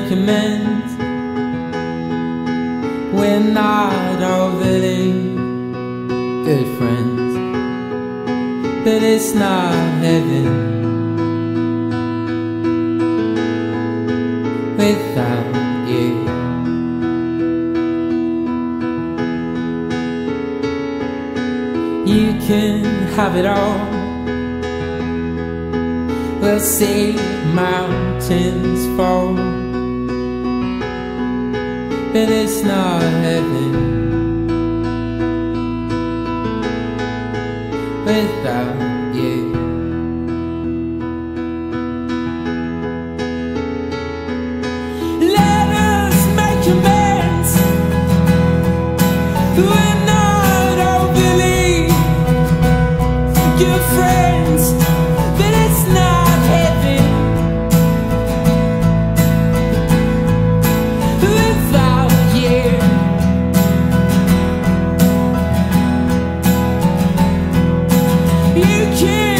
make amends. We're not overly good friends, but it's not heaven without you. You can have it all. We'll see mountains fall, but it's not heaven without you. Let us make amends. We're not overly good friends, but it's not heaven without you. You can